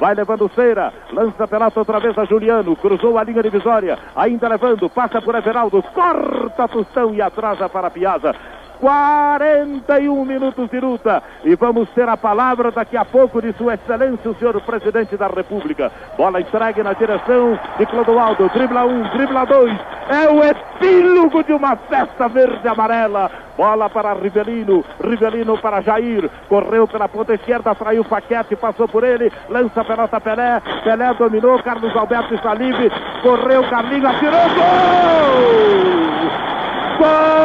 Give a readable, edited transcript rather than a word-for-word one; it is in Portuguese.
vai levando Cera, lança a pelota outra vez a Juliano, cruzou a linha divisória, ainda levando, passa por Everaldo, corta Tostão e atrasa para Piazza. 41 minutos de luta e vamos ter a palavra daqui a pouco de Sua Excelência o senhor Presidente da República. Bola entregue na direção de Clodoaldo, dribla 1, dribla 2, é o epílogo de uma festa verde-amarela. Bola para Rivelino, Rivelino para Jair, correu pela ponta esquerda, traiu Paquete, passou por ele, lança a pelota Pelé, Pelé dominou, Carlos Alberto está livre, correu Carlinhos, atirou, gol! Gol!